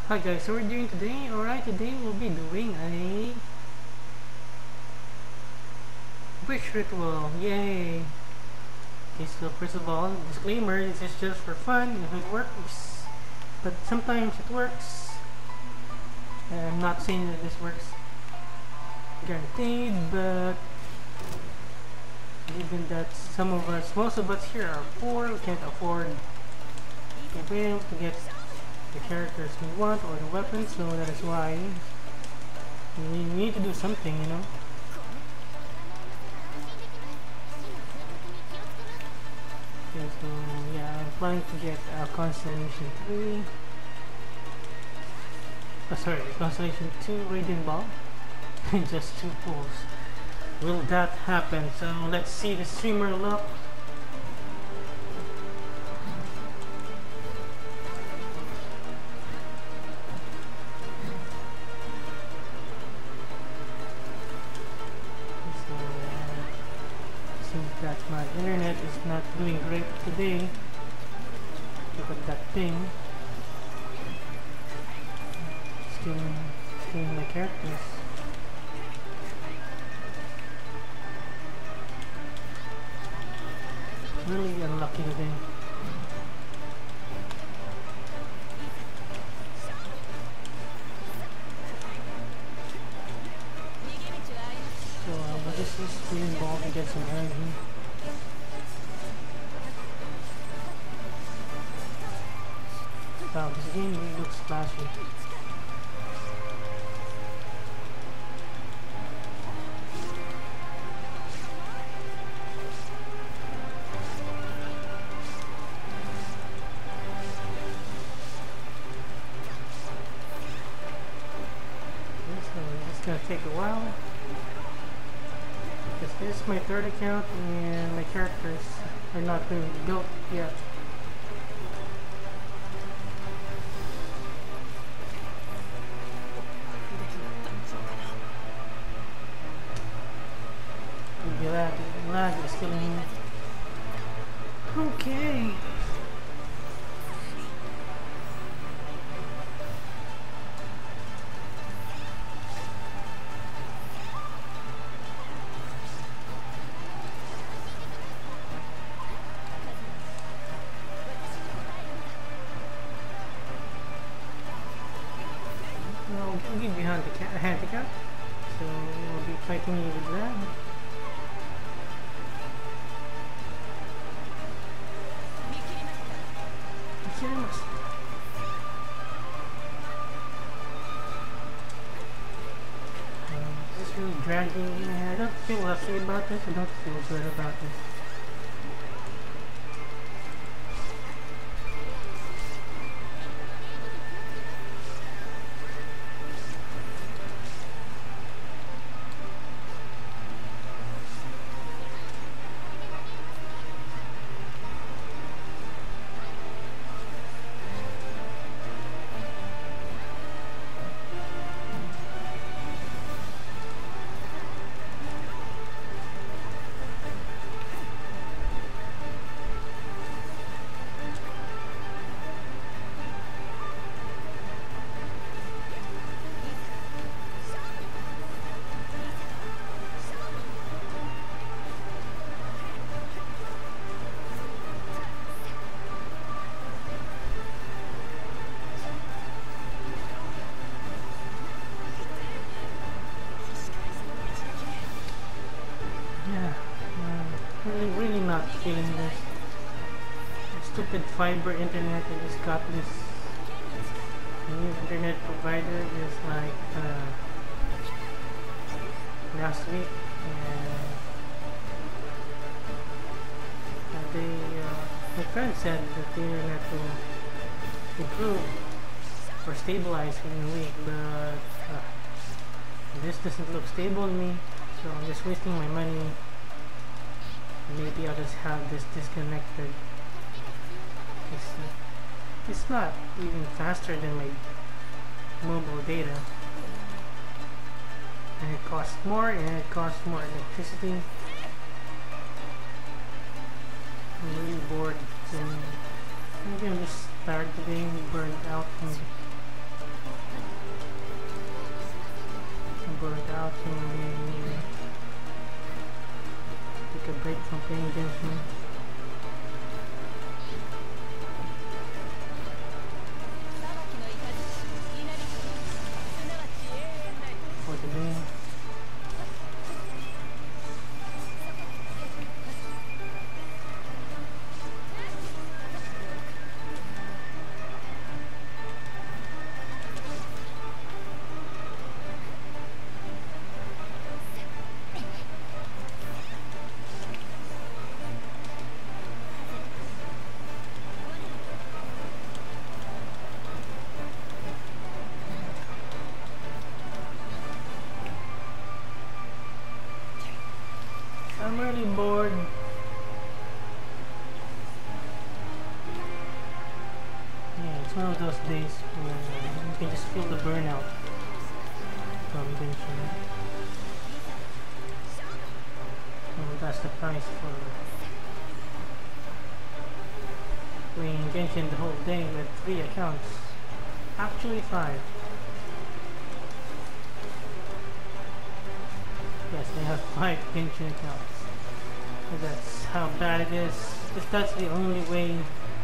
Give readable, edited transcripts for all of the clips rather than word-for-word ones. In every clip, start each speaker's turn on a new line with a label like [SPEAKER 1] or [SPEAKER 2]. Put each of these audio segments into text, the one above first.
[SPEAKER 1] Hi guys, so we're doing today? Alright, today we'll be doing a wish ritual. Yay! Okay, so first of all, disclaimer, this is just for fun if it works. But sometimes it works. I'm not saying that this works guaranteed, but given that some of us, most of us here are poor, we can't afford to be able to get the characters we want or the weapons, so that is why we need to do something, you know. Okay, so yeah, I'm planning to get Constellation 3. Oh, sorry, Constellation 2 Radiant Ball. Just 2 pulls. Will that happen? So let's see the streamer luck. That my internet is not doing great today. Look at that thing. Stealing my characters. Really unlucky today. So I'll just use Green Ball to get some energy. Wow, this game really looks flashy. So it's gonna take a while. Because this is my third account and my characters are not really built yet. Lag is killing me. Okay. I'll give you a handicap. So we'll be fighting you with that. This is really dragging me. I don't feel lucky about this. I don't feel good about this. Really not feeling this. Stupid fiber internet. I just got this new internet provider just like last week, and my friend said that the internet will improve or stabilize in a week, but this doesn't look stable to me, so I'm just wasting my money. Maybe I'll just have this disconnected. It's not even faster than my mobile data, and it costs more, electricity. I'm really bored, so maybe I'm just tired today, burned out. burnt out, so maybe take a break from playing Genshin. For today. I'm really bored. Yeah, it's one of those days where you can just feel the burnout from Genshin. So that's the price for playing Genshin the whole day with 3 accounts. Actually 5. Yes, I have 5 Genshin accounts. So that's how bad it is. If that's the only way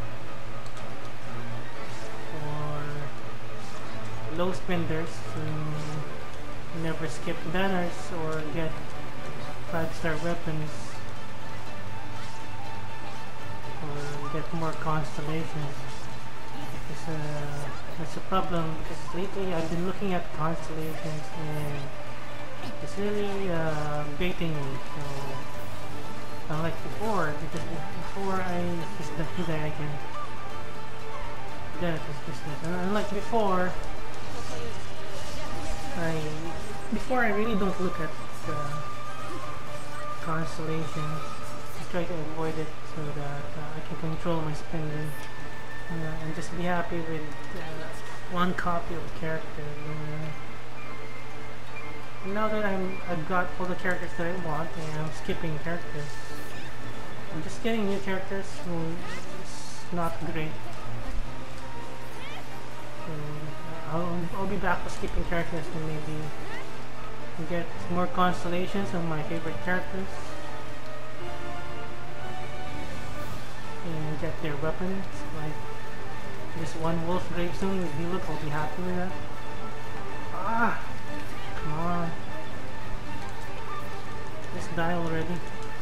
[SPEAKER 1] for low spenders to never skip banners or get 5-star weapons or get more constellations. It's a problem because lately I've been looking at constellations and it's really baiting me. So unlike before, because before I just do that again. Then it was just this. And unlike before, I really don't look at the constellations. Just try to avoid it so that I can control my spending and just be happy with one copy of a character. Now that I've got all the characters that I want and I'm skipping characters, I'm just getting new characters who is not great. So I'll be back to skipping characters to maybe get more constellations of my favorite characters and get their weapons, like just one wolf gravestone with Diluc. I'll be happy with that. Ah! Come on. Just die already.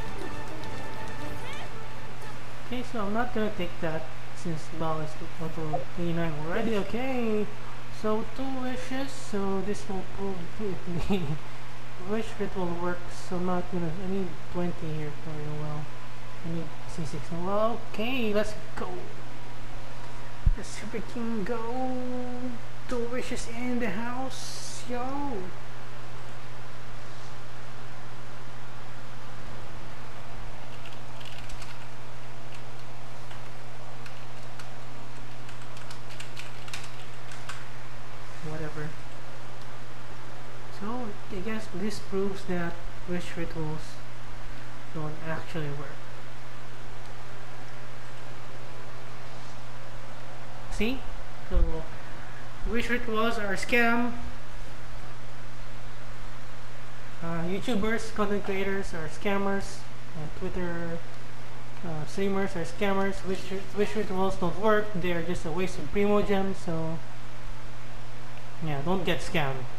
[SPEAKER 1] Okay, so I'm not gonna take that since Ball is level 89 already. Okay, so 2 wishes, so this will prove the wish ritual works. So I'm not gonna. I need 20 here for a while. I need C6. Well, okay, let's go. Let's freaking go. 2 wishes in the house, yo. Whatever. So I guess this proves that wish rituals don't actually work. See? So wish rituals are a scam. YouTubers, content creators are scammers. Twitter streamers are scammers. Wish rituals don't work. They are just a waste of primo gems. So yeah, don't get scammed.